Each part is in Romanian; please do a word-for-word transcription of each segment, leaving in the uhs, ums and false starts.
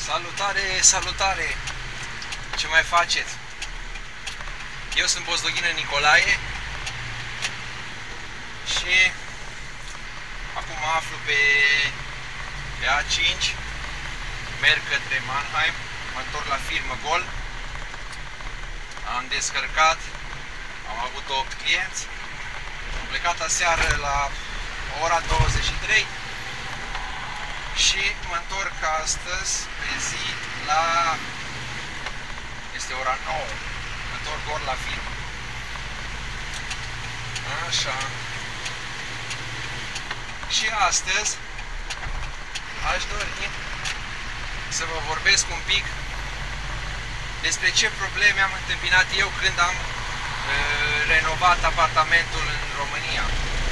Salutare, salutare! Ce mai faceți? Eu sunt Bozdoghină Nicolae și acum mă aflu pe, pe A cinci, merg către Mannheim, mă întorc la firmă Gol. Am descărcat, am avut opt clienți, am plecat aseară la ora douăzeci și trei și mă întorc astăzi pe zi la, este ora nouă, mă întorc ori la firmă. Așa. Și astăzi aș dori să vă vorbesc un pic despre ce probleme am întâmpinat eu când am uh, renovat apartamentul în România.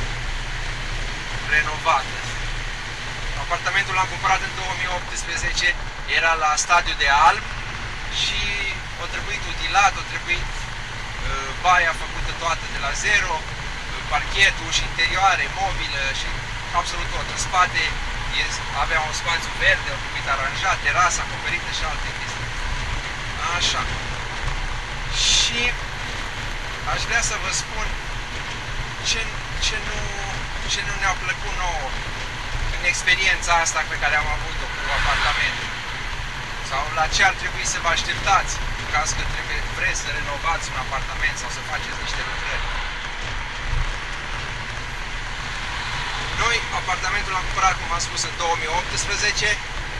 Renovat. Apartamentul l-am cumpărat în două mii optsprezece, era la stadiu de alb și a trebuit utilat, a trebuit uh, baia făcută toată de la zero, uh, parchetul și interioare, mobilă și absolut tot. În spate avea un spațiu verde, a trebuit aranjat, terasa acoperită și alte chestii. Așa. Și aș vrea să vă spun ce, ce nu, ce nu ne-a plăcut nouă în experiența asta pe care am avut-o cu apartamentul. Sau la ce ar trebui să vă așteptați în caz că trebuie, vreți să renovați un apartament sau să faceți niște lucrări. Noi apartamentul l-am cumpărat, cum am spus, în două mii optsprezece.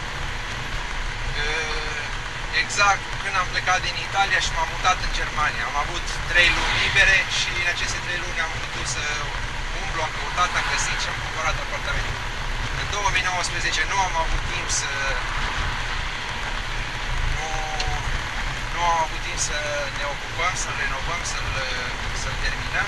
Exact când am plecat din Italia și m-am mutat în Germania. Am avut trei luni libere și în aceste trei luni am putut să umblu, am căutat, am găsit și am cumpărat apartamentul. În două mii nouăsprezece nu am avut timp să nu, nu am avut timp să ne ocupăm, să-l renovăm, să-l să-l terminăm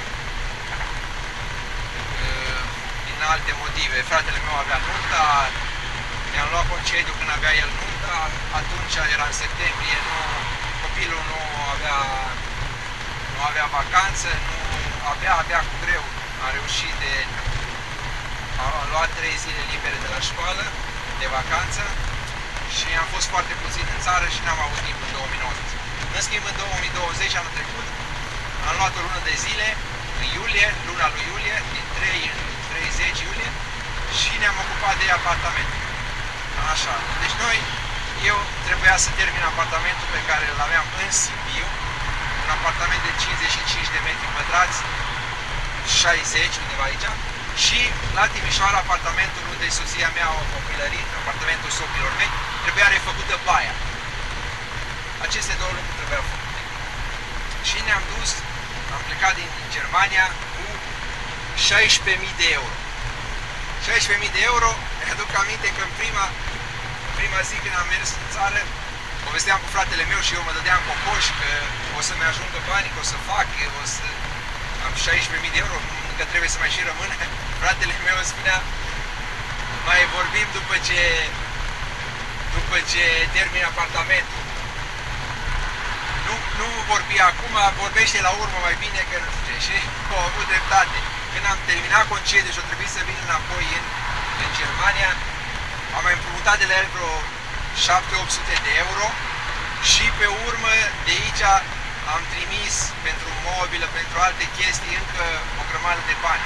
din alte motive. Fratele meu avea nunta, mi-am luat concediu când avea el nunta, atunci era în septembrie, nu, copilul nu avea, nu avea vacanță, nu, abia, abia cu greu a reușit de, a luat trei zile libere de la școală, de vacanță și am fost foarte puțin în țară și n-am avut timp în două mii nouăsprezece. În schimb, în două mii douăzeci, anul trecut, am luat o lună de zile, în iulie, luna lui iulie, din trei în treizeci iulie și ne-am ocupat de apartament. Așa, deci noi, eu trebuia să termin apartamentul pe care îl aveam în Sibiu, un apartament de cincizeci și cinci de metri pătrați, șaizeci, undeva aici, și la Timișoara, apartamentul unde soția mea a copilărit, apartamentul socrilor mei, trebuia refăcută baia. Aceste două lucruri trebuiau făcute. Și ne-am dus, am plecat din Germania cu șaisprezece mii de euro. șaisprezece mii de euro, mi-aduc aminte că în prima, în prima zi când am mers în țară, povesteam cu fratele meu și eu mă dădeam cocoș că o să-mi ajungă banii, că o să fac, o să am șaisprezece mii de euro, că trebuie să mai și rămână. Fratele meu îmi spunea, mai vorbim după ce, după ce termin apartamentul. Nu, nu vorbi acum, vorbește la urmă mai bine, că nu știu ce. Și au avut dreptate. Când am terminat concediu și a trebuit să vin înapoi în, în Germania, am mai împrumutat de la el vreo șapte opt sute de euro și pe urmă de aici am trimis pentru mobilă, pentru alte chestii, încă o grămadă de bani.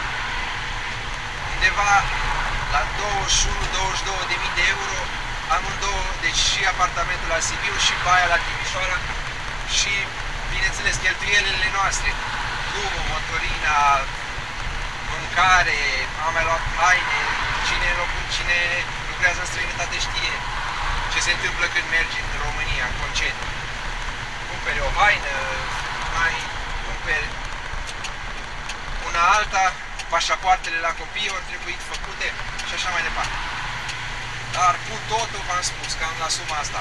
Undeva la douăzeci și unu douăzeci și două de mii de euro, amândouă, deci și apartamentul la Sibiu și baia la Timișoara și, bineînțeles, cheltuielile noastre, drumul, motorina, mâncare, am mai luat haine, cine, cine lucrează în străinătate știe ce se întâmplă când mergi în România, în concediu. Cumperi o haină, mai cumperi una alta, pașapoartele la copii au trebuit făcute și așa mai departe. Dar cu totul v-am spus, cam la suma asta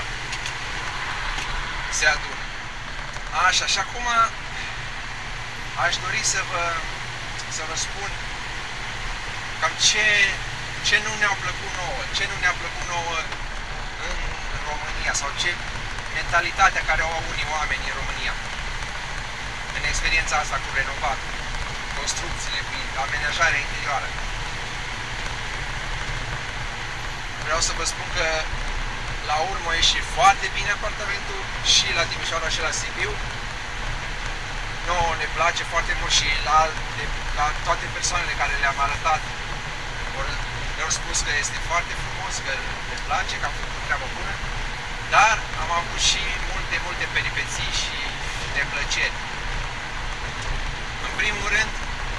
se adună. Așa, și acum aș dori să vă, să vă spun cam ce, ce nu ne-a plăcut nouă, ce nu ne-a plăcut nouă în România sau ce mentalitatea care o au unii oameni în România în experiența asta cu renovat, construcțiile, cu amenajarea interioară. Vreau să vă spun că la urmă a ieșit foarte bine apartamentul și la Timișoara și la Sibiu. Nouă ne place foarte mult și la, de, la toate persoanele care le-am arătat ne-au spus că este foarte frumos, că le place, că am făcut o treabă bună, dar am avut și multe, multe peripeții și neplăceri. În primul rând,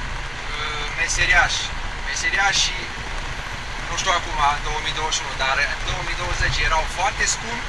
meseriași. Meseriașii, nu știu acum, în două mii douăzeci și unu, dar în două mii douăzeci erau foarte scumpi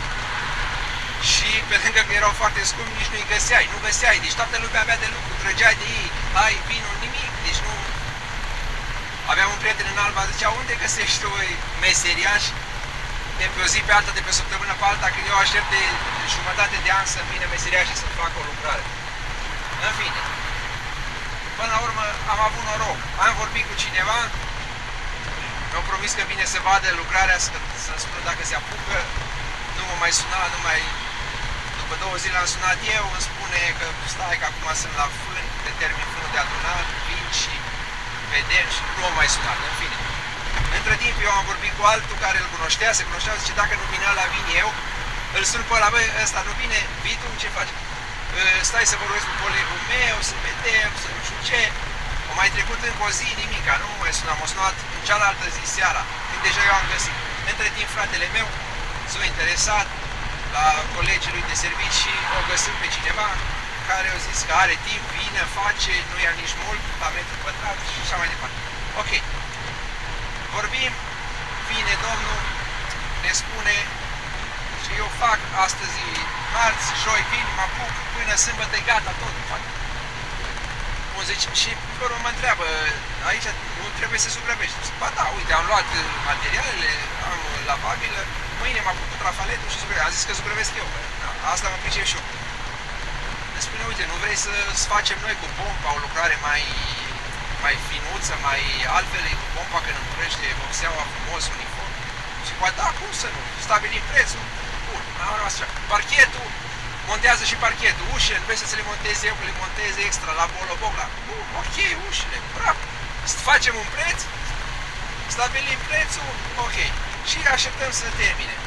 și pe lângă că erau foarte scumpi, nici nu-i găseai, nu găseai, deci toată lumea avea de lucru, trăgeai de ei, hai, vinul, nimic, deci nu... Aveam un prieten în Alba, zicea, unde găsești tu meseriași de pe o zi pe alta, de pe o săptămână pe alta, când eu aștept de jumătate de an să-mi vină meseriașii să facă o lucrare. În fine, până la urmă am avut noroc, am vorbit cu cineva, mi-au promis că vine să vadă lucrarea, să-mi spună dacă se apucă, nu mă mai suna, nu mai... După două zile am sunat eu, îmi spune că stai că acum sunt la fân, determin fânul de adunat, vin și vedem și nu am mai sunat, în fine. Între timp eu am vorbit cu altul care îl cunoștea, se cunoștea, zice dacă nu vinea la vin eu, îl sun pe ăla, băi, ăsta nu vine, vii tu, ce faci? Stai să vorbesc cu colegul meu, să vedem, să nu știu ce. O mai trecut încă o zi, nimica, nu mă mai sunam, m-a sunat în cealaltă zi seara, când deja eu am găsit. Între timp fratele meu s-a interesat la colegii lui de servici și o găsit pe cineva care a zis că are timp, vine, face, nu ia nici mult, la metru pătrat și așa mai departe. Ok. Vorbim, vine domnul, ne spune și eu fac astăzi, marți, joi, vin, mă apuc, până sâmbătă, gata, tot fac. Bun, zice, și pe urmă mă întreabă, aici nu trebuie să sugrăvești. Ba da, uite, am luat materialele, am lavabilă, mâine mă apuc cu trafaletul și sugrăvesc. Am zis că sugrăvesc eu, bă. Asta mă pricep și eu. Îmi spune, uite, nu vrei să facem noi cu pompa o lucrare mai, mai finuță, mai altfel cu pompa când împurește vopseaua frumos, uniform? Și poate, da, cum să nu? Stabilim prețul? Bun, am rămas așa. Parchetul, montează și parchetul. Ușile, nu vrei să se le monteze eu, că le monteze extra la boloboc, la... Bun, ok, ușile, bravo. Facem un preț, stabilim prețul, ok. Și așteptăm să termine.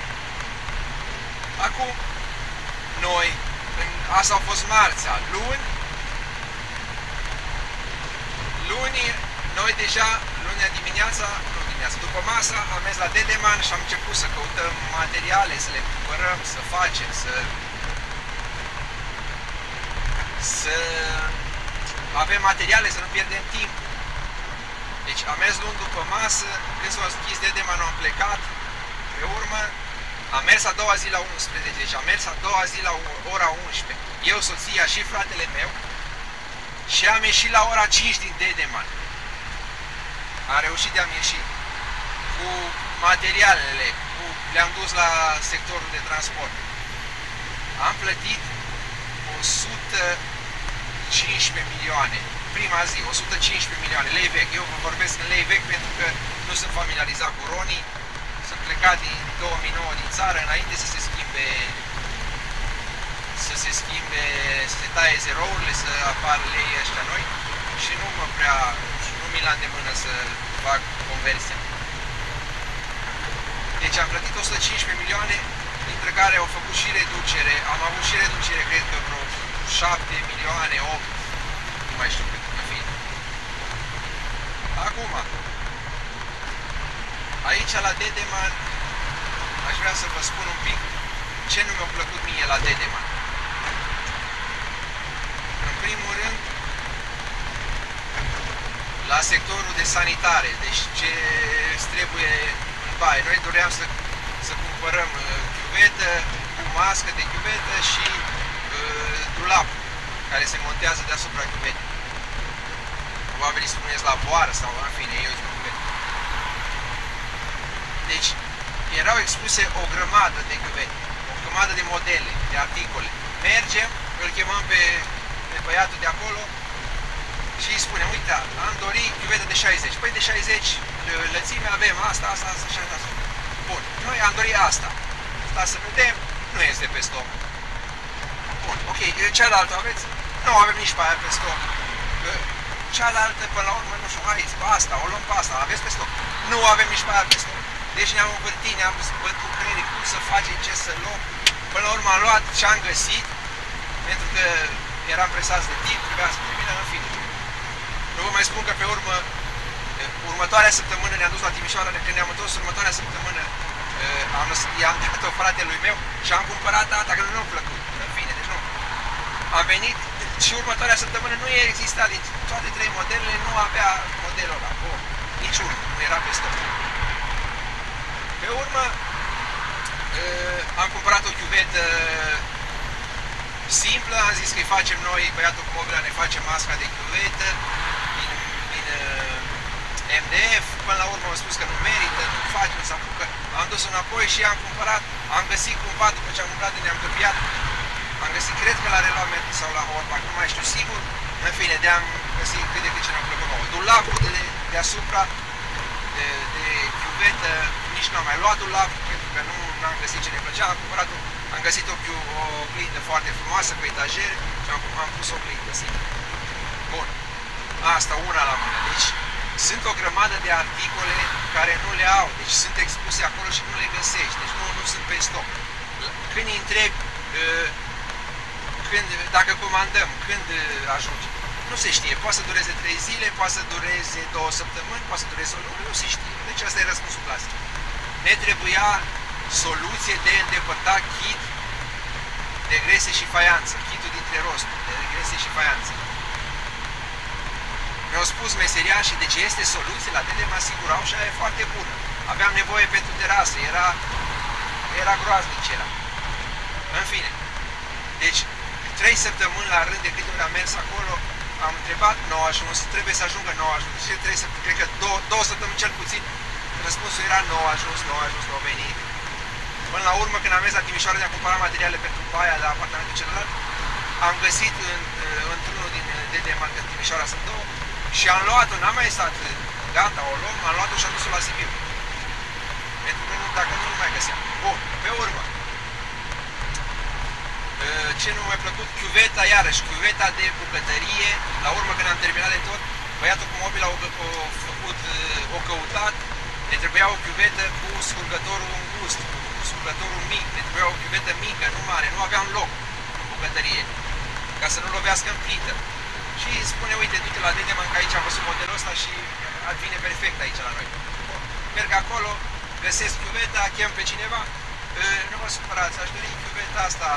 Acum, noi, asta a fost marțea, luni, luni, noi deja, lunea dimineața, nu dimineața, după masa, am mers la Dedeman și am început să căutăm materiale, să le cumpărăm, să facem, să... să avem materiale, să nu pierdem timp. Deci am mers luni după masă, când s-a închis Dedeman, am plecat, pe urmă, am mers a doua zi la unsprezece, deci am mers a doua zi la ora unsprezece. Eu, soția și fratele meu și am ieșit la ora cinci din Dedeman. Am reușit de am ieșit cu materialele, cu... le-am dus la sectorul de transport. Am plătit o sută cincisprezece milioane. Prima zi, o sută cincisprezece milioane, lei vechi. Eu vă vorbesc în lei vechi pentru că nu sunt familiarizat cu ronii. Sunt plecat din două mii nouă din țară, înainte să se schimbe, să se schimbe, să se taie zerourile, să apară lei ăștia noi și nu mă prea, nu mi-l am de mână să fac conversia. Deci am plătit o sută cincisprezece milioane, dintre care au făcut și reducere, am avut și reducere, cred că vreo șapte milioane, opt, nu mai știu cât, în fine. Acum, aici la Dedeman, aș vrea să vă spun un pic ce nu mi-a plăcut mie la Dedeman. În primul rând, la sectorul de sanitare, deci ce trebuie în baie. Noi doream să, să cumpărăm chiuvetă, mască de chiuvetă și uh, dulap care se montează deasupra chiuvetei. Probabil îi spuneți la boară sau în fine, eu zic chiuvetă. Deci, erau expuse o grămadă de chiuvete, o grămadă de modele, de articole. Mergem, îl chemăm pe, pe băiatul de acolo și îi spunem, uite, am dorit chiuvetă de șaizeci. Păi de șaizeci lățime avem asta, asta, asta și asta. Bun, noi am dorit asta. Asta să vedem, nu este pe stoc. Bun, ok, cealaltă aveți? Nu avem nici pe aia pe stoc. Cealaltă, până la urmă, nu știu, hai, asta, o luăm pe asta, aveți pe stoc? Nu avem nici pe aia pe stoc. Deci ne-am învârtit, ne-am bătut creierii cum să facem, ce să luăm. Până la urmă am luat ce am găsit, pentru că eram presați de timp, trebuia să termină, în fine. Nu vă mai spun că pe urmă, următoarea săptămână ne-am dus la Timișoara, când ne-am întors următoarea săptămână, am, i-am dat-o fratelui meu și am cumpărat data, că nu mi-a plăcut. În fine, deci nu. Am venit și următoarea săptămână nu exista, din toate trei modelele nu avea modelul ăla. Oh, niciunul, nu era pe stoc. Pe urmă, am cumpărat o chiuvetă simplă, am zis că-i facem noi, băiatul cu mobila ne face masca de chiuvetă din, din M D F, până la urmă am spus că nu merită, nu facem, să apucă. Am dus înapoi și am cumpărat, am găsit cumva, după ce am cumpărat, ne-am căpiat, am găsit, cred că la Reloamet sau la Orpac, nu mai știu sigur, în fine, de-am găsit cât de cât ce ne-am plăcut nouă. Dulapul de, deasupra de, de chiuvetă, nici nu am mai luat dulap, pentru că nu am găsit ce ne plăcea, am cumpărat, o, am găsit o, o oglindă foarte frumoasă pe etajere și am, am pus o oglindă, sigur. Bun, asta una la mână, deci sunt o grămadă de articole care nu le au, deci sunt expuse acolo și nu le găsești, deci nu, nu sunt pe stoc. Când îi întrebi, când, dacă comandăm, când ajunge, nu se știe, poate să dureze trei zile, poate să dureze două săptămâni, poate să dureze o lună, nu se știe. Deci asta e răspunsul clasic. Ne trebuia soluție de îndepărta kit de grese și faianță, kitul dintre rosturi, de grese și faianță. Mi-au spus meseriașii, deci este soluție, la tine mă asigurau și aia e foarte bună. Aveam nevoie pentru terasă, era, era groaznic ce era. În fine, deci trei săptămâni la rând de câte ori am mers acolo, am întrebat, nu a ajuns, trebuie să ajungă, nu a ajuns. Și trei săptămâni, cred că două, două săptămâni cel puțin, răspunsul era nu a ajuns, nu a ajuns, nu a venit. Până la urmă, când am mers la Timișoara de a cumpăra materiale pentru baia la apartamentul celălalt, am găsit în, într-unul din D D Market în Timișoara, sunt două, și am luat-o, n-am mai stat, gata, o luăm, am luat-o și am dus-o la Sibiu. Pentru că nu, dacă nu, nu mai găseam. Bun, pe urmă. Ce nu mi-a plăcut? Chiuveta, iarăși, chiuveta de bucătărie. La urmă, când am terminat de tot, băiatul cu mobil a făcut, o căutat. Ne trebuia o chiuvetă cu scurgătorul îngust, cu scurgătorul mic. Ne trebuia o chiuvetă mică, nu mare, nu aveam loc în bucătărie, ca să nu lovească în plită. Și spune, uite, du-te la Dedeman, că aici am văzut modelul ăsta și ar vine perfect aici la noi. Merg acolo, găsesc chiuveta, chem pe cineva, nu vă supărați, aș dori chiuveta asta,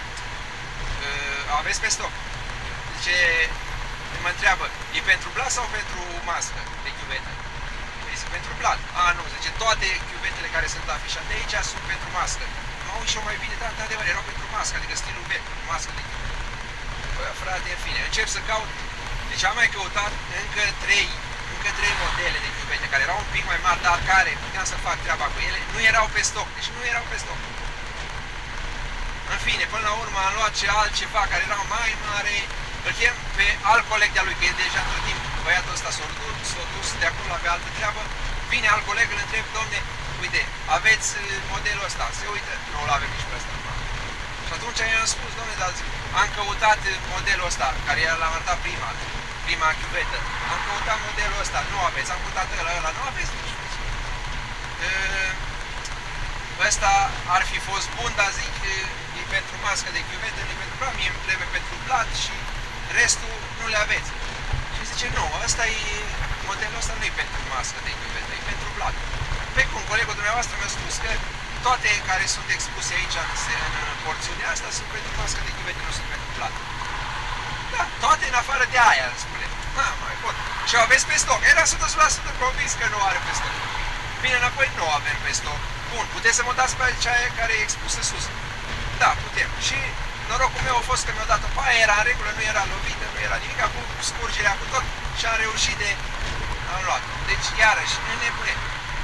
aveți pe stoc. Zice, mă întreabă, e pentru blat sau pentru mască de chiuvetă? Zice, pentru blat. A, nu, zice, toate chiuvetele care sunt afișate aici sunt pentru mască. Mă uit și eu mai bine, dar într-adevăr erau pentru mască, adică stilul vechi, mască de chiuvetă. Bă, frate, în fine, încep să caut. Deci am mai căutat încă trei, încă trei modele de chiuvete care erau un pic mai mari, dar care puteam să fac treaba cu ele, nu erau pe stoc, deci nu erau pe stoc. În fine, până la urmă am luat ce altceva care era mai mare, îl chem pe alt coleg de-a lui, că e deja tot timp băiatul ăsta s-a dus, s-a dus de acolo, avea altă treabă, vine alt coleg, îl întreb, domne, uite, aveți modelul ăsta, se uită, nu îl avem nici pe ăsta. Și atunci i-am spus, domne, dar am căutat modelul ăsta, care l-am arătat prima, prima chiuvetă, am căutat modelul ăsta, nu aveți, am căutat ăla, ăla, nu aveți nici. Ăsta ar fi fost bun, dar zic, e pentru mască de chiuvetă, nu e pentru blat, mie îmi trebuie pentru blat și restul nu le aveți. Și zice, nu, ăsta e, modelul ăsta nu e pentru mască de chiuvetă, e pentru blat. Pe cum colegul dumneavoastră mi-a spus că toate care sunt expuse aici în, în porțiunea asta sunt pentru mască de chiuvetă, nu sunt pentru blat. Da, toate în afară de aia, spune. Da, mai pot. Și aveți pe stoc. Era o sută la sută convins că nu are pe stoc. Bine, înapoi nu avem pe stoc. Bun, puteți să mă dați pe cea care e expusă sus. Da, putem. Și norocul meu a fost că mi-a dat-o pe aia, era în regulă, nu era lovită, nu era nimic, cu scurgerea cu tot și am reușit de... am luat. Deci, iarăși, în nebune.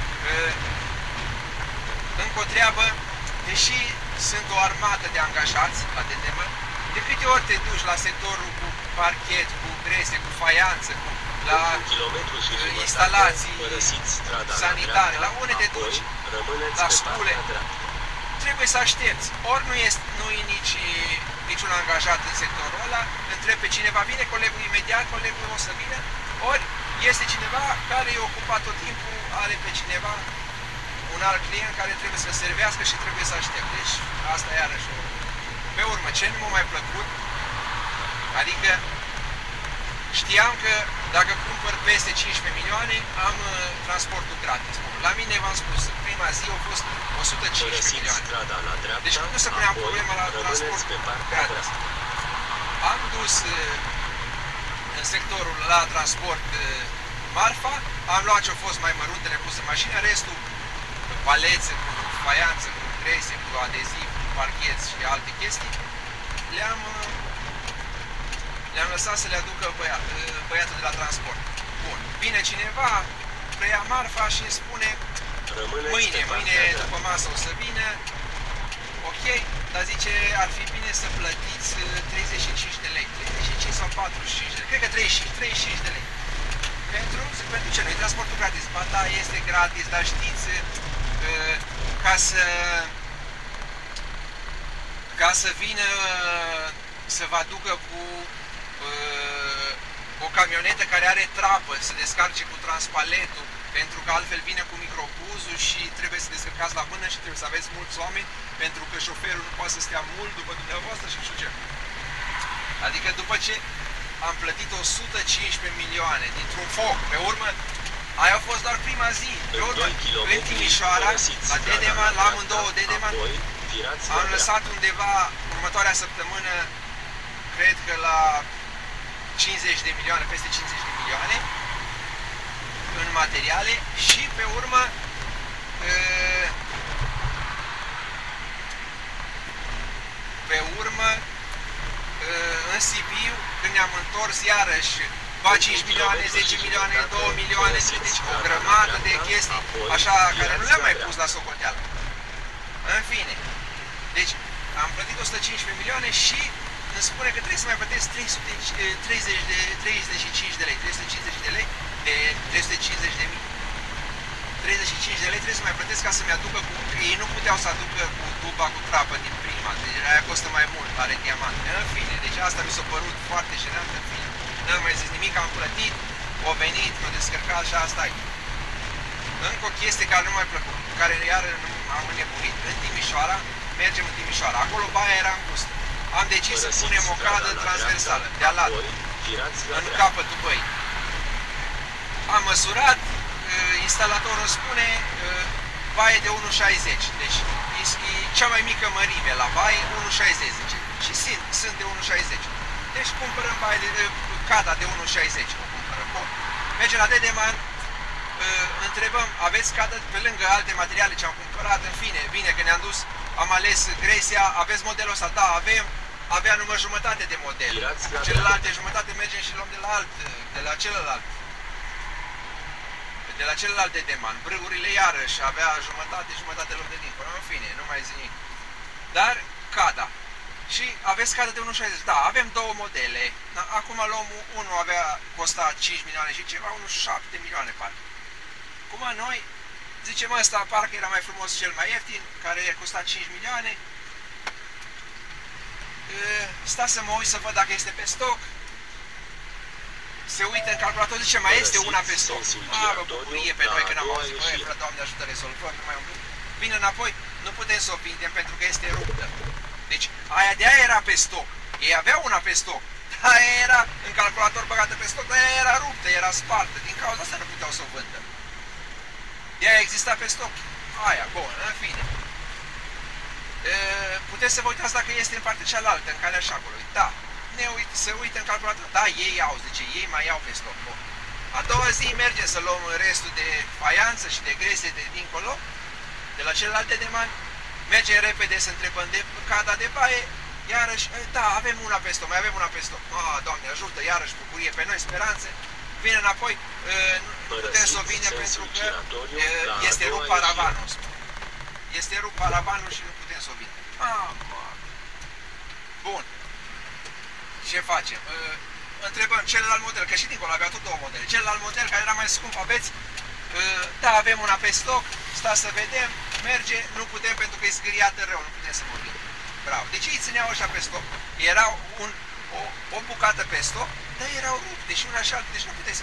Încă o treabă, deși sunt o armată de angajați la D D M, de câte ori te duci la sectorul cu parchet, cu grese, cu faianță, cu la instalații sanitare, la unde te duci, la scule, trebuie să aștepți. Ori nu, este, nu e nici niciun angajat în sectorul ăla, întrebi pe cineva, vine colegul imediat, colegul o să vină, ori este cineva care e ocupat tot timpul, are pe cineva un alt client care trebuie să servească și trebuie să aștepte. Deci asta iarăși. Pe urmă, ce nu m-a mai plăcut, adică știam că dacă cumpăr peste cincisprezece milioane, am uh, transportul gratis. La mine, v-am spus, prima zi au fost o sută cincisprezece milioane. Dreapta, deci nu se puneam problema la transport gratis. Am dus uh, în sectorul la transport uh, marfa, am luat ce-au fost mai mărunte, le pus în mașină, restul palețe, cu faianță, cu grese, cu adeziv, cu parcheți și alte chestii, le-am le-am lăsat să le aducă băia, băiatul de la transport. Bun. Vine cineva, preia marfa și îmi spune Rămâneți mâine, mâine după masă o să vină, ok, dar zice ar fi bine să plătiți treizeci și cinci de lei, treizeci și cinci sau patruzeci și cinci de lei, cred că treizeci și cinci, treizeci și cinci de lei. Pentru, pentru ce nu? E transportul gratis. Ba da, este gratis, dar știți, ca să ca să vină să vă aducă cu o camionetă care are trapă, să descarce cu transpaletul, pentru că altfel vine cu microbuzul și trebuie să descărcați la mână și trebuie să aveți mulți oameni, pentru că șoferul nu poate să stea mult după dumneavoastră și nu știu ce. Adică după ce am plătit o sută cincisprezece milioane dintr-un foc, pe urmă, aia a fost doar prima zi, pe urmă, în Timișoara, la Dedeman, la amândouă Dedeman, am lăsat undeva următoarea săptămână, cred că la cincizeci de milioane, peste cincizeci de milioane în materiale și pe urmă pe urmă în Sibiu, când ne-am întors iarăși, ba cinci milioane, zece milioane, două milioane, deci o grămadă de chestii așa care nu le-am mai pus la socoteală. În fine, deci am plătit o sută cincisprezece milioane și îmi spune că trebuie să mai plătesc trei sute treizeci și cinci de lei, trei sute cincizeci de lei, de trei sute cincizeci de mii. treizeci și cinci de lei trebuie să mai plătesc ca să-mi aducă cu... Ei nu puteau să aducă cu tuba cu trapă din prima, deci aia costă mai mult, are diamante. În fine, deci asta mi s-a părut foarte jenant, în fine. N-am mai zis nimic, am plătit, o venit, m-a descărcat și asta e. Încă o chestie care nu mi-a plăcut, care iar am înnebunit, în Timișoara, mergem în Timișoara, acolo baia era îngustă. Am decis să punem o cadă transversală, de-a latul, în capătul băii. Am măsurat, instalatorul spune baie de unu șaizeci, deci e cea mai mică mărime la baie, unu șaizeci zice. Și sunt, sunt de unu șaizeci. Deci cumpărăm baie de, de cada de unu șaizeci. O cumpărăm. Bun. Mergem la Dedeman, întrebăm, aveți cadă pe lângă alte materiale ce am cumpărat, în fine, bine că ne-am dus, am ales Gresia, aveți modelul ăsta, da, avem, avea numai jumătate de model. Celelalte jumătate mergem și luăm de la alt, de la celălalt. De la celălalt Dedeman. Brâurile iarăși avea jumătate, jumătate loc de dincolo. În fine, nu mai zic nimic. Dar cada. Și aveți cada de unu șaizeci. Da, avem două modele. Acum luăm, unul avea costat cinci milioane și ceva, unul șapte milioane parcă. Cum noi zicem ăsta, parcă era mai frumos cel mai ieftin, care costa cinci milioane. Sta să mă uit să văd dacă este pe stoc. Se uită în calculator, zice, mai este una pe stoc. A, bă, bucurie pe noi, că n-am auzit, băi, frate, Doamne ajută, rezolvăm, nu mai un pic. Vine înapoi, nu putem să o vindem pentru că este ruptă. Deci, aia de aia era pe stoc. Ei aveau una pe stoc. Aia era în calculator băgată pe stoc, dar aia era ruptă, era spartă. Din cauza asta nu puteau să o vândă. De aia exista pe stoc. Aia, bun, în fine. E, puteți să vă uitați dacă este în partea cealaltă, în calea șacului. Da. Ne uit, se uită în calculator, da, ei au, zice, ei mai iau pe stoc. Bun. A doua zi mergem să luăm restul de faianță și de grese de dincolo, de la celelalte Dedeman, mergem repede să întrebăm de cada de baie, iarăși, da, avem una pe stoc, mai avem una pe stoc. Ah, Doamne ajută, iarăși bucurie pe noi, speranțe. Vine înapoi, nu putem să o vindem pentru că este rupt paravanul. Este rupt paravanul și nu putem să o vindem. Ah, bun. Ce facem? Uh, întrebăm celălalt model, că și dincolo avea tot două modele. Celălalt model care era mai scump, aveți? Uh, da, avem una pe stoc, stați să vedem, merge, nu putem pentru că e zgâriată rău, nu putem să vorbim. Bravo. Deci ei țineau așa pe stoc, era un, o, o bucată pe stoc, dar erau rupte și una și altă, deci nu puteți să vedem.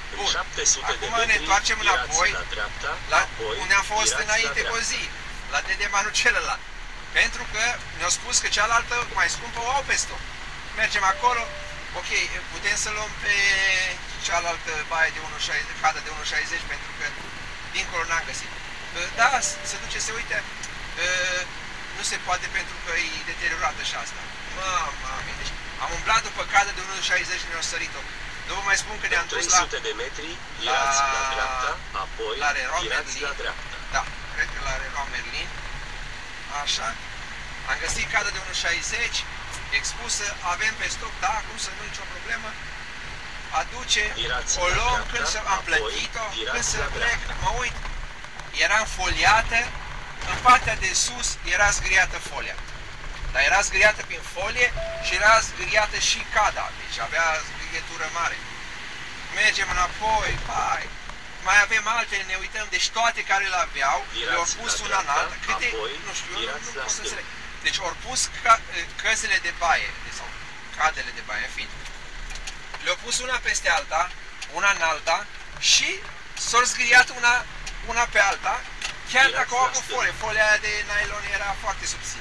În Bun. șapte sute de Acum ne metri, întoarcem virați înapoi la dreapta, la apoi unde am fost virați înainte la cu o dreapta. zi, la Dede Manu celălalt. Pentru că ne-au spus că cealaltă, mai scumpă, o au pe stoc. Mergem acolo, ok, putem să luăm pe cealaltă baie de unu șaizeci, cadă de unu șaizeci, pentru că dincolo n-am găsit. Da, se duce, se uite, nu se poate pentru că e deteriorată și asta. Mamă, deci am umblat după cadă de unu șaizeci și ne-au sărit-o. Nu vă mai spun că ne-am dus la... trei sute de metri, virați la, la dreapta, apoi la Leroy virați Merlin. la dreapta. Da, cred că la Leroy Merlin. Așa. Am găsit cadă de unu șaizeci, expusă, avem pe stoc, da, cum să nu, nicio problemă. Aduce, Virați o la luăm, dreapta, când să am apoi plătit-o, virați când să la plec, dreapta. mă uit, era înfoliată, în partea de sus era zgriată folia. Dar era zgriată prin folie și era zgriată și cada, deci avea zgrietură mare. Mergem înapoi, pai, mai avem alte, ne uităm, deci toate care le aveau, le-au pus una în alta, câte, nu știu, eu nu, nu pot să înțeleg. Deci au pus ca, căzile de baie, sau cadele de baie, în fine. Le-au pus una peste alta, una în alta și s-au zgriat una, una pe alta, chiar dacă o au cu folie. Folia aia de nylon era foarte subțire.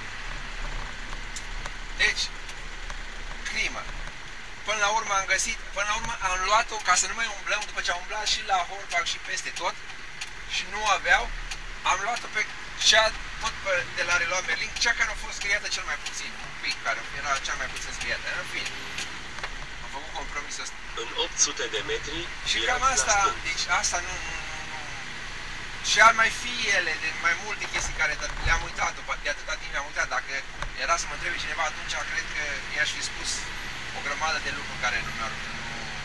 Deci, crimă. Până la urmă am găsit, până la urmă am luat-o ca să nu mai umblăm, după ce am umblat și la Horbach și peste tot și nu aveau, am luat-o pe cea, tot pe, de la Leroy Merlin, cea care a fost zgriată cel mai puțin, un pic, care era cea mai puțin zgriată, în fine. Am făcut compromisul ăsta. În opt sute de metri, și cam asta, deci asta nu, nu, nu, nu. Și ar mai fi ele, de mai multe chestii care le-am uitat, după de atâta timp le-am uitat, dacă era să mă întrebe cineva atunci, cred că i-aș fi spus o grămadă de lucruri care nu mi-au nu,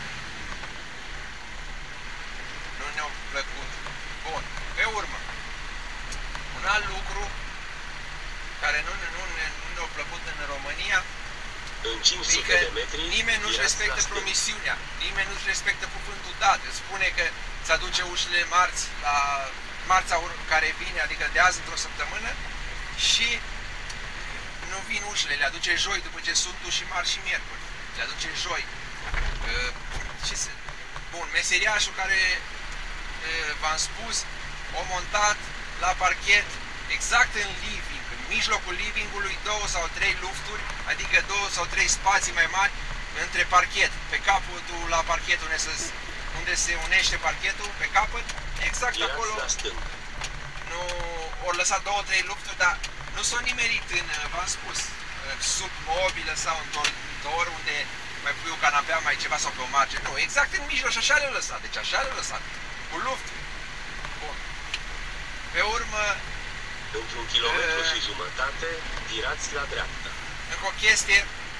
nu ne-au plăcut. Bun, pe urmă, un alt lucru care nu, nu, nu, nu ne-au plăcut în România, în cinci sute de metri, nimeni nu-și respectă promisiunea, nimeni nu-și respectă cuvântul dat, îți spune că îți aduce ușile marți, la marța care vine, adică de azi într-o săptămână, și nu vin ușile, le aduce joi, după ce sunt uși marți și miercuri, le aduce joi. Ce se... Bun, meseriașul care v-am spus, a montat la parchet exact în living, în mijlocul livingului, două sau trei lufturi, adică două sau trei spații mai mari între parchet, pe capătul la parchet unde se, unde se unește parchetul, pe capăt, exact Virați acolo. Nu, ori lăsat două, trei lufturi, dar nu s-au nimerit în, v-am spus, sub mobilă sau în dormitor, unde mai pui o canapea, mai ceva sau pe o margine. Nu, exact în mijloc și așa le-au lăsat, deci așa le-au lăsat, cu lufturi. Bun. Pe urmă, într-un kilometru uh, și jumătate, virați la dreapta. Încă o chestie,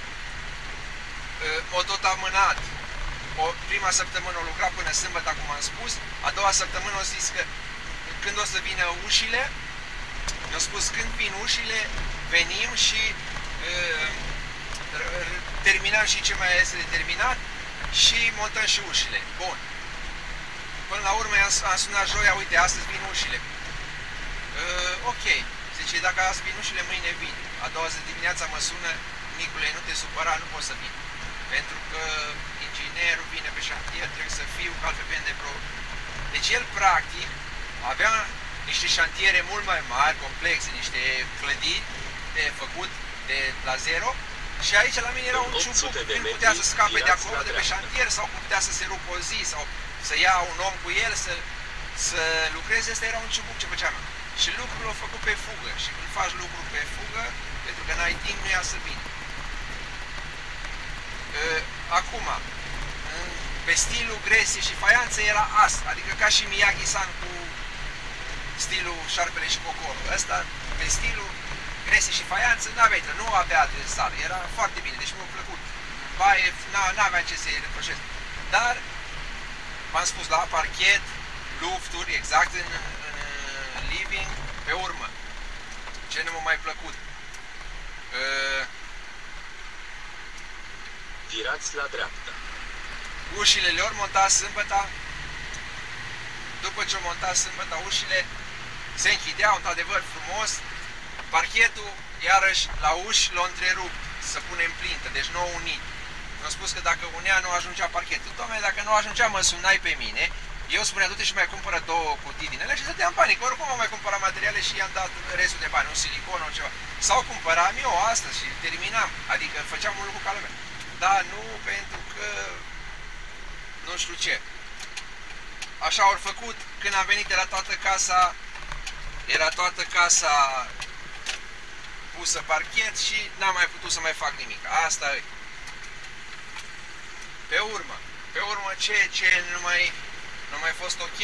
uh, o tot amânat. O, prima săptămână o lucrat până sâmbătă, cum am spus, a doua săptămână o zis că când o să vină ușile, ne-au spus când vin ușile, venim și uh, terminăm și ce mai este de terminat și montăm și ușile. Bun. Până la urmă am sunat joia, uite, astăzi vin ușile. Uh, ok, zice, dacă azi vin ușile, mâine vin. A doua zi dimineața mă sună, Nicule, nu te supăra, nu pot să vin. Pentru că inginerul vine pe șantier, trebuie să fiu, că altfel vende pro. Deci el, practic, avea niște șantiere mult mai mari, complexe, niște clădiri de făcut de la zero. Și aici la mine era un ciubuc, când putea să scape de acolo, de pe șantier, sau cum putea să se rupă o zi, sau să ia un om cu el, să, să lucreze. Asta era un ciubuc ce făceam. Și lucrul l-a făcut pe fugă. Și când faci lucrul pe fugă, pentru că n-ai timp, nu ia să vină. Acum, pe stilul gresie și faianță era asta, adică ca și Miyagi-san cu stilul șarpele și cocorul. Ăsta, pe stilul gresie și faianță, n-avea, nu avea adresar, era foarte bine, deci mi-a plăcut. Baie, n-avea ce să-i reproșez. Dar, v-am spus, la parchet, lufturi, exact în, în living, pe urmă. Ce nu m-a mai plăcut? Uh, Virați la dreapta. Ușile le-au montat sâmbătă. După ce au montat sâmbătă ușile, se închideau într-adevăr frumos. Parchetul, iarăși, la uși l-au întrerupt să punem plintă, deci nu au unit. Mi-a spus că dacă unea nu ajungea parchetul. Doamne, dacă nu ajungea, mă sunai pe mine. Eu spunea, du-te și mai cumpără două cutii din ele și stăteam panic. Oricum am mai cumpărat materiale și i-am dat restul de bani, un silicon, o ceva. Sau cumpăram eu astăzi și terminam. Adică făceam un lucru ca lumea. Dar nu pentru că nu știu ce. Așa au făcut, când am venit era toată casa, era toată casa pusă parchet și n-am mai putut să mai fac nimic. Asta e. Pe urmă, pe urmă ce, ce nu mai, nu mai fost ok?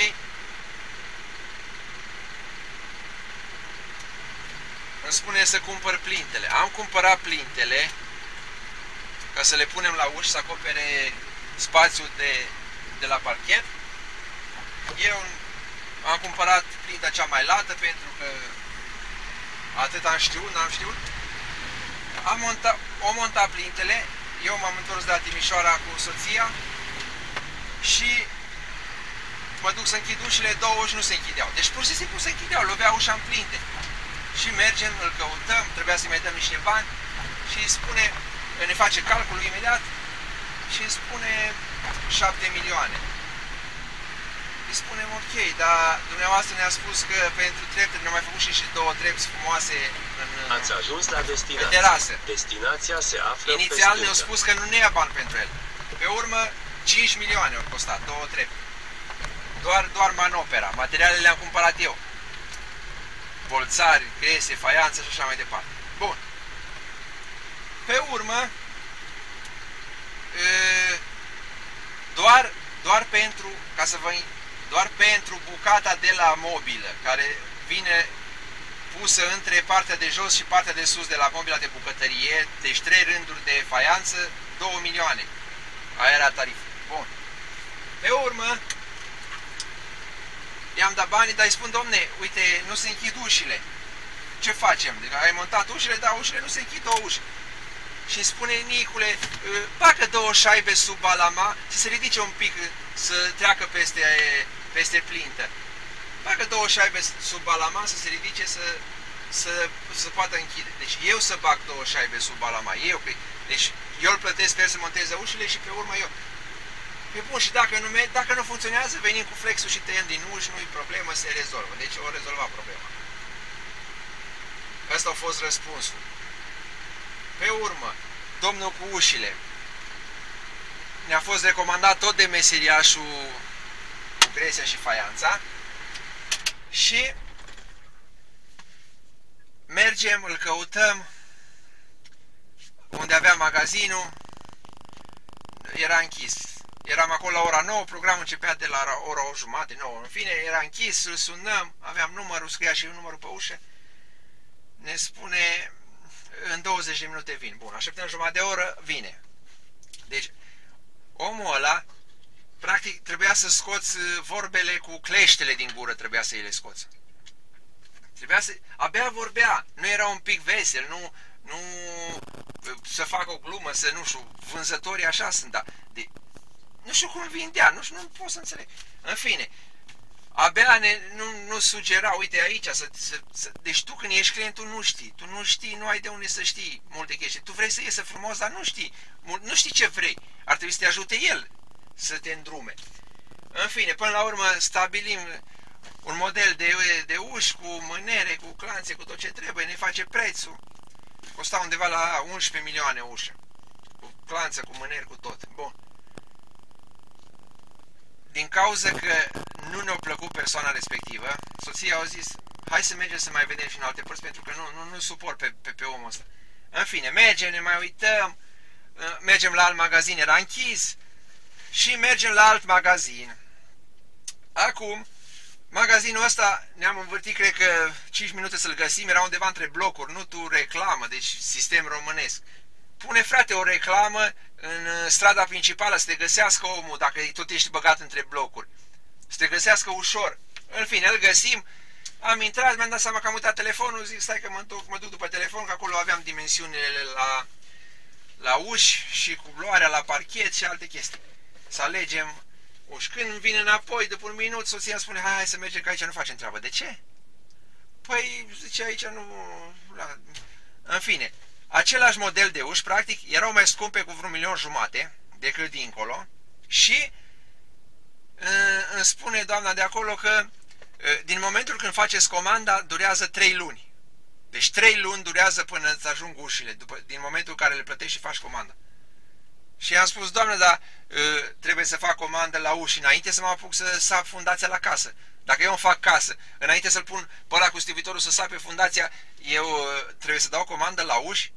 Îmi spune să cumpăr plintele. Am cumpărat plintele ca să le punem la uși, să acopere spațiul de, de la parchet. Eu am cumpărat plinta cea mai lată pentru că atât am știut, n-am știut. Am montat, o montat plintele, eu m-am întors de la Timișoara cu soția și mă duc să închid ușile, două uși nu se închideau. Deci pur și simplu se închideau, lovea ușa în plinte. Și mergem, îl căutăm, trebuia să-i mai dăm niște bani și îi spune, ne face calculul imediat și îi spune șapte milioane. Îi spunem ok, dar dumneavoastră ne-a spus că pentru trepte ne-au mai făcut și, și două trepți frumoase în, Ați ajuns la destinație. pe terasă. Destinația se află Inițial pe ne-au spus că nu ne ia bani pentru el. Pe urmă, cinci milioane au costat, două trepte. Doar, doar manopera, materialele le-am cumpărat eu. Bolțari, grese, faianță și așa mai departe. Bun. Pe urmă, doar, doar pentru, ca să vă, doar pentru bucata de la mobilă, care vine pusă între partea de jos și partea de sus de la mobila de bucătărie, deci trei rânduri de faianță, două milioane. Aia era tariful. Bun. Pe urmă, i-am dat banii, dar îi spun, domne, uite, nu se închid ușile. Ce facem? Deci, ai montat ușile, dar ușile nu se închid, două uși. Și îmi spune, Nicule, bagă două șaibe sub balama, să se ridice un pic, să treacă peste, peste plintă. Bagă două șaibe sub balama, să se ridice, să, să, să poată închide. Deci eu să bag două șaibe sub balama, eu. Deci eu îl plătesc pe el să monteze ușile și pe urmă eu. Pe bun, și dacă nu, dacă nu funcționează, venim cu flexul și tăiem din uși, nu-i problemă, se rezolvă. Deci o rezolva problema. Ăsta a fost răspunsul. Pe urmă, domnul cu ușile ne-a fost recomandat tot de meseriașul cu gresia și faianța și mergem, îl căutăm unde avea magazinul, era închis. Eram acolo la ora nouă, programul începea de la ora o jumătate, nouă, în fine, era închis, îl sunăm, aveam numărul, scria și numărul pe ușă, ne spune, în douăzeci de minute vin. Bun, așteptăm jumătate de oră, vine. Deci, omul ăla, practic, trebuia să scoți vorbele cu cleștele din gură, trebuia să îi le scoți. Trebuia să... Abia vorbea, nu era un pic vesel, nu... nu să facă o glumă, să, nu știu, vânzătorii așa sunt, dar... De, nu știu cum vindea, nu știu, nu pot să înțeleg. În fine, abia ne, nu, nu sugera, uite aici, să, să, să, deci tu când ești client, tu nu știi, tu nu știi, nu ai de unde să știi multe chestii. Tu vrei să iese frumos, dar nu știi, nu știi ce vrei. Ar trebui să te ajute el să te îndrume. În fine, până la urmă stabilim un model de, de uși cu mânere, cu clanțe, cu tot ce trebuie, ne face prețul. Costa undeva la unsprezece milioane ușă. Cu clanță, cu mâneri, cu tot. Bun. Din cauza că nu ne-a plăcut persoana respectivă, soția a zis, hai să mergem să mai vedem și în alte părți, pentru că nu, nu, nu suport pe, pe, pe omul ăsta. În fine, mergem, ne mai uităm, mergem la alt magazin, era închis, și mergem la alt magazin. Acum, magazinul ăsta ne-am învârtit, cred că cinci minute să-l găsim, era undeva între blocuri, nu tu reclamă, deci sistem românesc. Pune, frate, o reclamă în strada principală, să te găsească omul, dacă tot ești băgat între blocuri. Să te găsească ușor. În fine, îl găsim, am intrat, mi-am dat seama că am uitat telefonul, zic, stai că mă duc, mă duc după telefon, că acolo aveam dimensiunile la, la uși și cubloarea la parchet și alte chestii. Să alegem uși. Când vin înapoi, după un minut, soția îmi spune, hai, hai să mergem, că aici nu facem treabă. De ce? Păi, zice, aici nu... La... În fine, același model de uși, practic, erau mai scumpe cu vreun milion jumate decât dincolo și îmi spune doamna de acolo că din momentul când faceți comanda durează trei luni. Deci trei luni durează până îți ajung ușile, după, din momentul în care le plătești și faci comanda. Și i-am spus, doamnă, dar trebuie să fac comandă la uși înainte să mă apuc să sap fundația la casă. Dacă eu îmi fac casă, înainte să-l pun pe ăla cu stivitorul să sape fundația, eu trebuie să dau comandă la uși?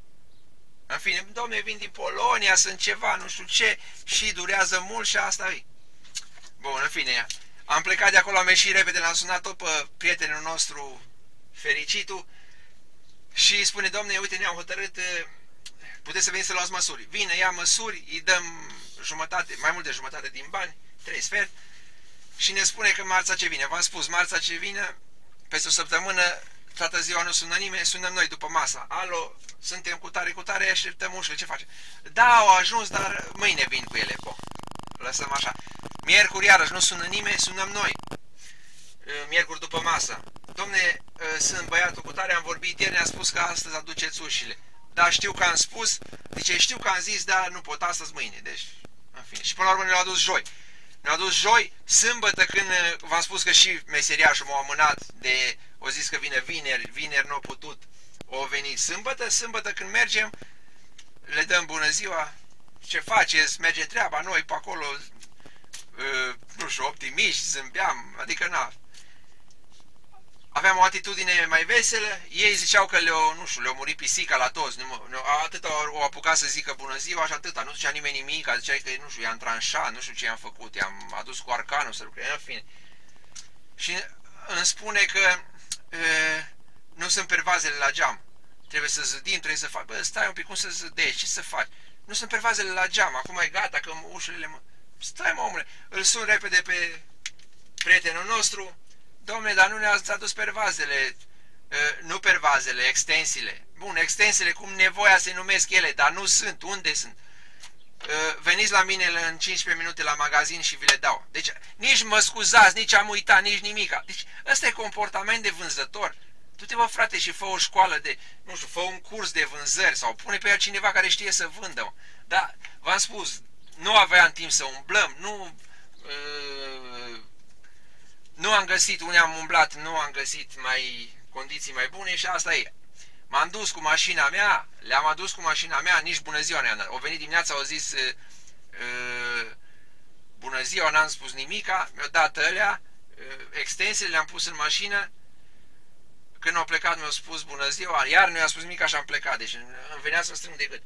În fine, domne, vin din Polonia, sunt ceva, nu știu ce, și durează mult și asta e. Bun, în fine, am plecat de acolo, am ieșit repede, l-am sunat tot pe prietenul nostru, Fericitul, și spune, domne, uite, ne-am hotărât, puteți să veniți să luați măsuri. Vine, ia măsuri, îi dăm jumătate, mai mult de jumătate din bani, trei sfert, și ne spune că marța ce vine. V-am spus, marța ce vine, peste o săptămână, toată ziua nu sună nimeni, sunăm noi după masa. Alo, suntem cu tare, cu tare, așteptăm ușile, ce face? Da, au ajuns, dar mâine vin cu ele. Bun, lăsăm așa. Miercuri iarăși nu sună nimeni, sunăm noi. Miercuri după masă. Domne, sunt băiatul cu tare, am vorbit ieri, ne-a spus că astăzi aduceți ușile. Da, știu că am spus, zice, știu că am zis, dar nu pot astăzi, mâine. Deci, în fine. Și până la urmă ne-au adus joi. Ne-au adus joi, sâmbătă, când v-am spus că și meseriașul m-a amânat de, o zis că vine vineri, vineri nu a putut, o venit sâmbătă, sâmbătă când mergem, le dăm bună ziua, ce faceți, merge treaba, noi pe acolo, uh, nu știu, optimiști, zâmbeam, adică na, aveam o atitudine mai veselă, ei ziceau că le-o, nu știu, le-o murit pisica la toți, nu, nu, atât au apucat să zică bună ziua și atâta, nu zicea nimeni nimic, zicea că, nu știu, i-am tranșat, nu știu ce i-am făcut, i-am adus cu arcanul să lucreze, în fine. Și îmi spune că e, nu sunt pervazele la geam, trebuie să zădim, trebuie să fac, bă, stai un pic, cum să zădești, ce să faci? Nu sunt pervazele la geam, acum e gata, că ușurile mă... Stai, mă, omule, îl sun repede pe prietenul nostru. Dom'le, dar nu ne-ați adus pervazele, nu pervazele, extensiile. Bun, extensiile, cum nevoia se numesc ele, dar nu sunt. Unde sunt? Veniți la mine în cincisprezece minute la magazin și vi le dau. Deci, nici mă scuzați, nici am uitat, nici nimica. Deci, ăsta e comportament de vânzător. Du-te, bă, frate, și fă o școală de, nu știu, fă un curs de vânzări sau pune pe el cineva care știe să vândă. Dar, v-am spus, nu aveam timp să umblăm, nu... Uh, Nu am găsit, unde am umblat, nu am găsit mai condiții mai bune și asta e. M-am dus cu mașina mea, le-am adus cu mașina mea, nici bună ziua ne-am dat. Au venit dimineața, au zis uh, uh, bună ziua, n-am spus nimica, mi-au dat alea, uh, extensiile le-am pus în mașină, când au plecat mi-au spus bună ziua, iar nu i-am spus nimica și am plecat, deci îmi venea să-mi strâng de gât.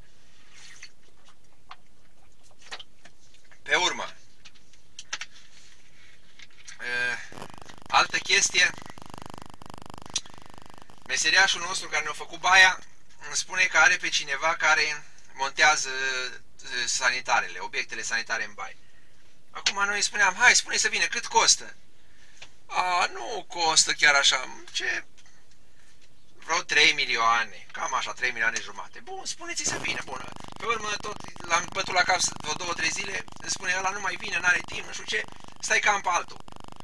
Pe urmă, Uh, altă chestie, meseriașul nostru care ne-a făcut baia îmi spune că are pe cineva care montează sanitarele, obiectele sanitare în baie. Acum noi îi spuneam, hai, spune să vină, cât costă? A, nu costă chiar așa, ce? Vreo trei milioane, cam așa, trei milioane jumate. Bun, spuneți-i să vină, bună. Pe urmă, tot l-am bătut la cap vreo două, trei zile, îmi spune, ăla nu mai vine, n-are timp, nu știu ce, stai cam pe altul.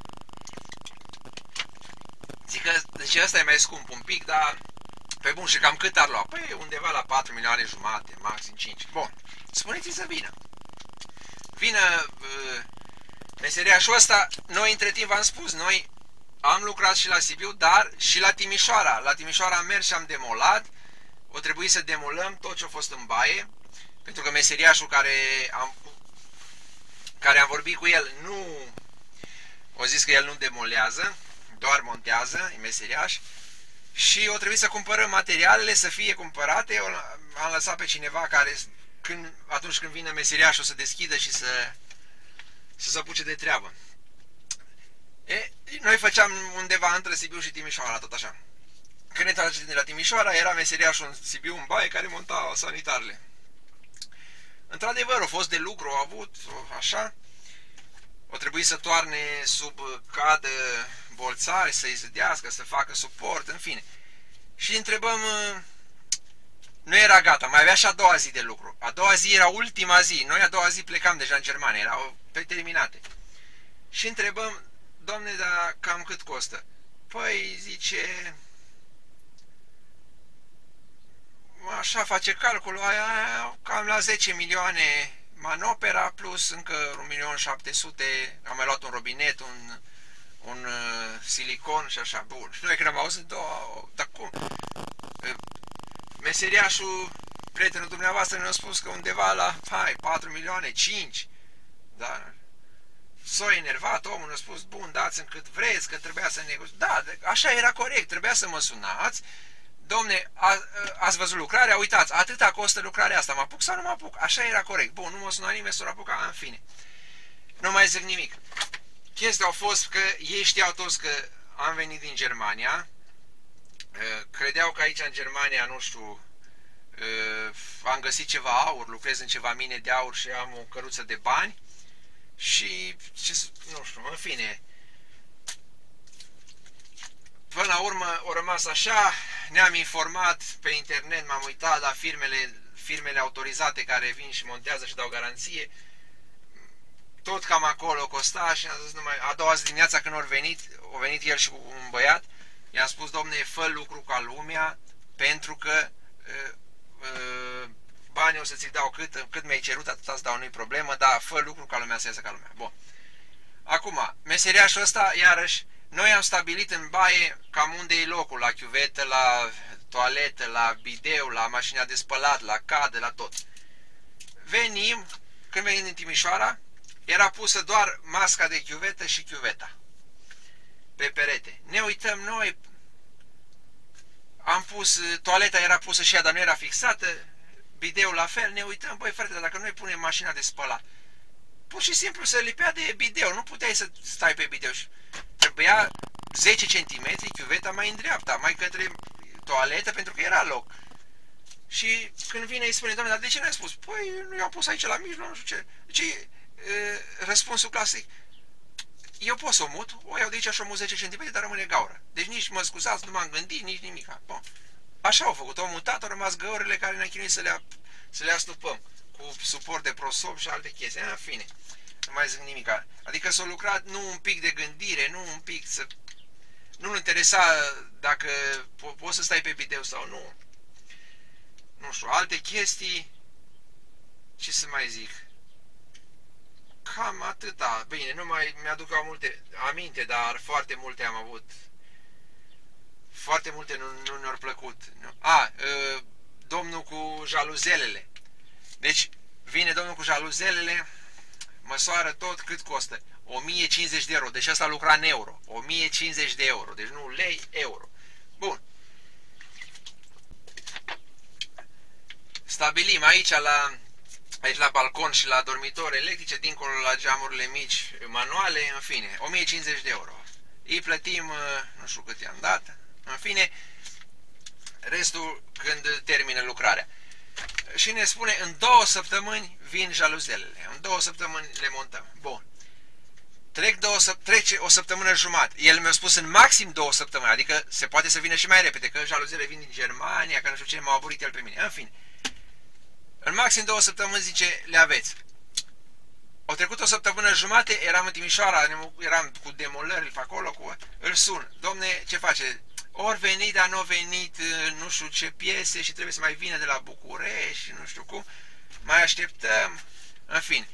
Zic că, deci ăsta e mai scump un pic, dar pe bun, și cam cât ar lua? Păi undeva la patru milioane jumate, maxim cinci. Bun, spuneți-i să vină. Vină uh, meseriașul ăsta, noi între timp v-am spus, noi am lucrat și la Sibiu, dar și la Timișoara. La Timișoara am mers și am demolat, o trebuie să demolăm tot ce a fost în baie, pentru că meseriașul care am, care am vorbit cu el nu, o zis că el nu demolează, doar montează, e meseriaș, și o trebuie să cumpărăm materialele, să fie cumpărate. Eu am lăsat pe cineva care, când, atunci când vine meseriașul, să deschidă și să, să se apuce de treabă. E, noi făceam undeva între Sibiu și Timișoara, tot așa. Când ne tragem de la Timișoara, era meseriașul în Sibiu, în baie, care monta sanitarele. Într-adevăr, a fost de lucru, a avut, așa, o trebuie să toarne sub cadă bolțari, să-i zădească, să facă suport, în fine. Și întrebăm, nu era gata, mai avea și a doua zi de lucru. A doua zi era ultima zi, noi a doua zi plecam deja în Germania, erau preterminate. Și întrebăm, Doamne, dar cam cât costă? Păi, zice, așa face calculul, aia cam la zece milioane manopera, plus încă un milion șapte sute, am mai luat un robinet, un, un uh, silicon și așa. Bun, și noi când am auzit, două, dar cum? Uh, meseriașul, prietenul dumneavoastră ne-a spus că undeva la, hai, patru milioane, cinci, da? S-a enervat, omul ne-a spus, bun, dați-mi cât vreți, că trebuia să negociați. Da, așa era corect, trebuia să mă sunați. Domne, a, ați văzut lucrarea? Uitați, atâta costă lucrarea asta, mă apuc sau nu mă apuc? Așa era corect. Bun, nu mă suna nimeni să o apuca, în fine. Nu mai zic nimic. Chestia a fost că ei știau toți că am venit din Germania. Credeau că aici în Germania, nu știu, am găsit ceva aur, lucrez în ceva mine de aur și am o căruță de bani. Și, ce, nu știu, în fine, până la urmă au rămas așa, ne-am informat pe internet, m-am uitat la firmele, firmele autorizate care vin și montează și dau garanție, tot cam acolo costa și am zis numai, a doua zi dimineața când au venit, au venit el și cu un băiat, i-am spus, domne, fă lucru ca lumea, pentru că uh, uh, banii o să ți dau cât, cât mi-ai cerut, atât îți dau, nu-i problemă, dar fă lucru ca lumea să iasă ca lumea. Bun. Acum, meseriașul ăsta, iarăși, noi am stabilit în baie cam unde e locul, la chiuvetă, la toaletă, la bideu, la mașina de spălat, la cadă, la tot. Venim, când venim din Timișoara, era pusă doar masca de chiuvetă și chiuveta pe perete. Ne uităm noi, am pus, toaleta era pusă și ea, dar nu era fixată, bideul la fel, ne uităm, băi frate, dar dacă noi punem mașina de spălat, pur și simplu se lipea de bideu, nu puteai să stai pe bideu. Trebuia zece centimetri chiuveta mai în dreapta, mai către toaletă, pentru că era loc. Și când vine îi spune, doamne, dar de ce n-ai spus? Păi, nu i-am pus aici la mijloc, nu știu ce. Deci, e, răspunsul clasic, eu pot să o mut, o iau de aici și o mut zece centimetri, dar rămâne gaură. Deci nici mă scuzați, nu m-am gândit, nici nimic. Bun. Așa au făcut, au mutat, au rămas găurile care ne-am chinuit să le, să le astupăm, cu suport de prosop și alte chestii. În fine, nu mai zic nimic. Adică s-a lucrat nu un pic de gândire, nu un pic să... Nu-l interesa dacă po poți să stai pe bideu sau nu. Nu știu, alte chestii, ce să mai zic? Cam atâta. Bine, nu mai mi-aduc multe aminte, dar foarte multe am avut. Foarte multe nu, nu ne-au plăcut. A, domnul cu jaluzelele. Deci, vine domnul cu jaluzelele, măsoară tot cât costă. o mie cincizeci de euro. Deci asta lucra în euro. o mie cincizeci de euro. Deci nu lei, euro. Bun. Stabilim aici la, aici la balcon și la dormitori electrice, dincolo la geamurile mici manuale, în fine, o mie cincizeci de euro. Îi plătim, nu știu cât i-am dat, în fine, restul când termină lucrarea. Și ne spune, în două săptămâni vin jaluzelele, în două săptămâni le montăm. Bun. Trec două, trece o săptămână jumătate. El mi-a spus în maxim două săptămâni, adică se poate să vină și mai repede, că jaluzele vin din Germania, că nu știu ce, m-au aburit el pe mine. În fine. În maxim două săptămâni, zice, le aveți. Au trecut o săptămână jumate, eram în Timișoara, eram cu demolări pe acolo, cu... îl sun. Domne, ce face? Ori venit, dar nu a venit, nu știu ce piese și trebuie să mai vină de la București și nu știu cum. Mai așteptăm. În fine.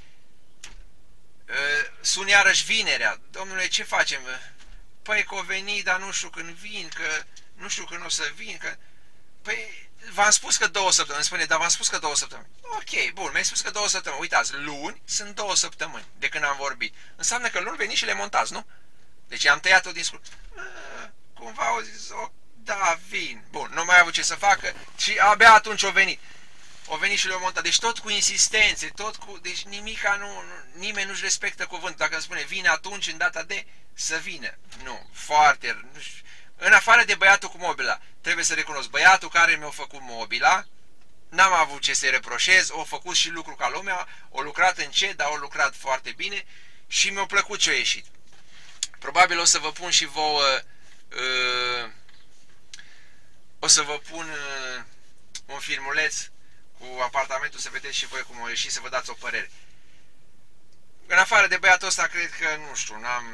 Sun iarăși vinerea. Domnule, ce facem? Păi că o venit, dar nu știu când vin, că nu știu când o să vin, că... Păi, v-am spus că două săptămâni. Spune, dar v-am spus că două săptămâni. Ok, bun, mi-ai spus că două săptămâni. Uitați, luni sunt două săptămâni de când am vorbit. Înseamnă că luni veniți și le montați, nu? Deci am tăiat-o din scurt. Cumva au zis, oh, da, vin. Bun, nu mai a avut ce să facă și abia atunci au venit. O venit și le-au montat. Deci tot cu insistențe, tot cu... Deci nimica nu... nu nimeni nu-și respectă cuvântul. Dacă îmi spune, vine atunci, în data de, să vină. Nu, foarte... Nu știu. În afară de băiatul cu mobila, trebuie să recunosc, băiatul care mi-a făcut mobila, n-am avut ce să-i reproșez, o făcut și lucru ca lumea, o lucrat încet, dar o lucrat foarte bine și mi-a plăcut ce a ieșit. Probabil o să vă pun și vouă... Uh, o să vă pun uh, un filmuleț cu apartamentul să vedeți și voi cum o ieși, să vă dați o părere. În afară de băiatul ăsta, cred că, nu știu, n-am...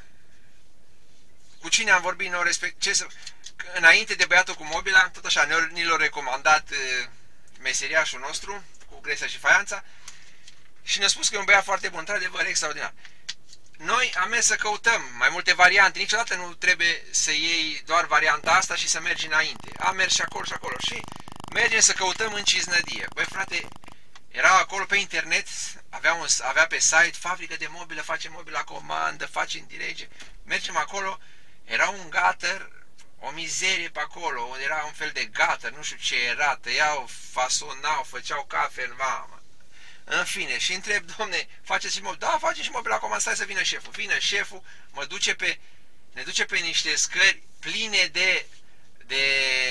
Cu cine am vorbit, nu respect... Ce să... Înainte de băiatul cu mobila, tot așa, ni l-au recomandat uh, meseriașul nostru, cu gresia și faianța, și ne-a spus că e un băiat foarte bun, într-adevăr, extraordinar. Noi am mers să căutăm mai multe variante, niciodată nu trebuie să iei doar varianta asta și să mergi înainte. Am mers și acolo și acolo și mergem să căutăm în Cisnădie. Băi frate, era acolo pe internet, avea, un, avea pe site, fabrică de mobilă, face mobilă la comandă, face în direct. Mergem acolo, era un gutter, o mizerie pe acolo, era un fel de gutter, nu știu ce era, tăiau, fasonau, făceau cafel, mamă. În fine, și întreb, domne, faceți și mobil? Da, facem și mobil la comandă, stai să vină șeful. Vine șeful, mă duce pe, ne duce pe niște scări pline de, de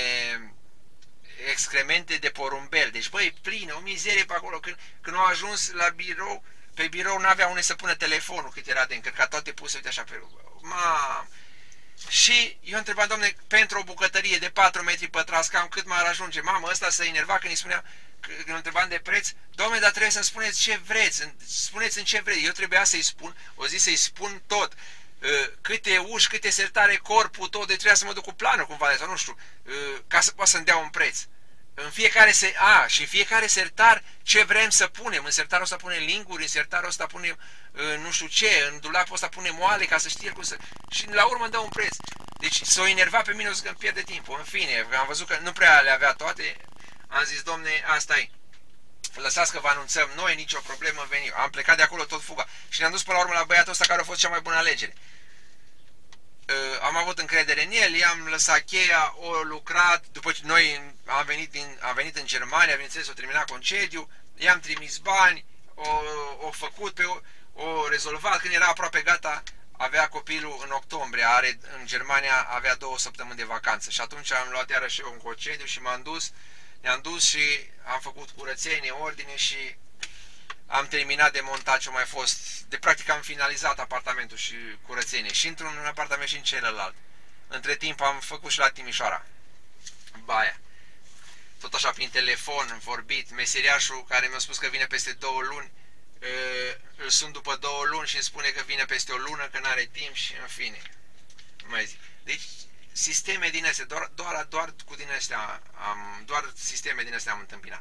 excremente de porumbel. Deci, băi, pline, o mizerie pe acolo. Când, când au ajuns la birou, pe birou n-avea unde să pună telefonul, cât era de încărcat, toate puse, uite așa pe mam. Și eu întrebam, domne, pentru o bucătărie de patru metri pătrați, cam cât m-ar ajunge? Mamă, ăsta se enerva când îi spunea, când îl întrebam de preț, domne, dar trebuie să-mi spuneți ce vreți, spuneți în ce vreți. Eu trebuia să-i spun, o zi să-i spun tot, câte uși, câte sertare corpul, tot, de trebuia să mă duc cu planul cumva, sau nu știu, ca să pot să-mi dea un preț. În fiecare se, a, și în fiecare sertar ce vrem să punem. În sertarul ăsta punem linguri, în sertarul ăsta punem nu știu ce, în dulapul ăsta punem moale ca să știe cum să... Și la urmă îmi dă un preț. Deci s-o enerva pe mine, o zic că îmi pierde timpul. În fine, am văzut că nu prea le avea toate. Am zis, domne, asta e. Lăsați că vă anunțăm noi, nicio problemă, veni. Am plecat de acolo tot fuga. Și ne-am dus până la urmă la băiatul ăsta care a fost cea mai bună alegere. Uh, am avut încredere în el, i-am lăsat cheia, o lucrat, după ce noi am venit, din, am venit în Germania, bineînțeles, o terminat concediu, i-am trimis bani, o, o făcut, pe o, o rezolvat, când era aproape gata, avea copilul în octombrie, are, în Germania avea două săptămâni de vacanță și atunci am luat iarăși eu un concediu și m-am dus, ne-am dus și am făcut curățenie, ordine și am terminat de montat ce mai fost. De practic am finalizat apartamentul și curățenie. Și într-un apartament și în celălalt. Între timp am făcut și la Timișoara baia. Tot așa prin telefon, vorbit. Meseriașul care mi-a spus că vine peste două luni, îl sun după două luni și îmi spune că vine peste o lună, că n-are timp și în fine. Nu mai zic. Deci sisteme din astea, doar, doar, doar cu din astea am, doar sisteme din astea am întâmpinat.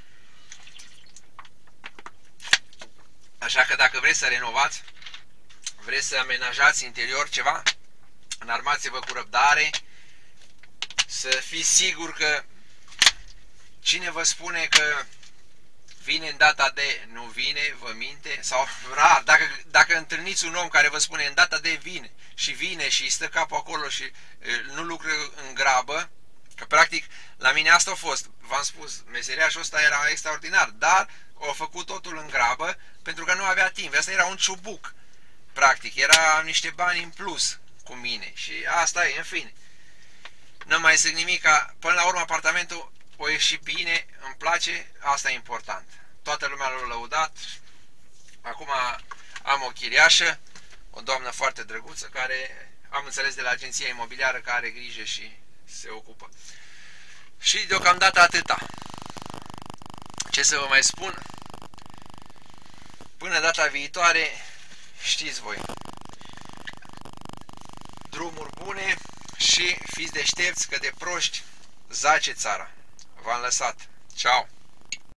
Așa că dacă vreți să renovați, vreți să amenajați interior ceva, înarmați-vă cu răbdare, să fiți siguri că cine vă spune că vine în data de nu vine, vă minte, sau rar, dacă, dacă întâlniți un om care vă spune în data de vine și vine și stă capul acolo și nu lucră în grabă, că practic la mine asta a fost, v-am spus, meseriașul ăsta era extraordinar, dar a făcut totul în grabă pentru că nu avea timp. Asta era un ciubuc, practic, era niște bani în plus cu mine și asta e, în fine. Nu mai zic nimic, până la urmă apartamentul o ieși bine, îmi place, asta e important. Toată lumea l-a lăudat, acum am o chiriașă, o doamnă foarte drăguță care am înțeles de la agenția imobiliară că are grijă și se ocupă. Și deocamdată atâta. Ce să vă mai spun? Până data viitoare, știți voi, drumuri bune și fiți deștepți că de proști zace țara. V-am lăsat. Ciao!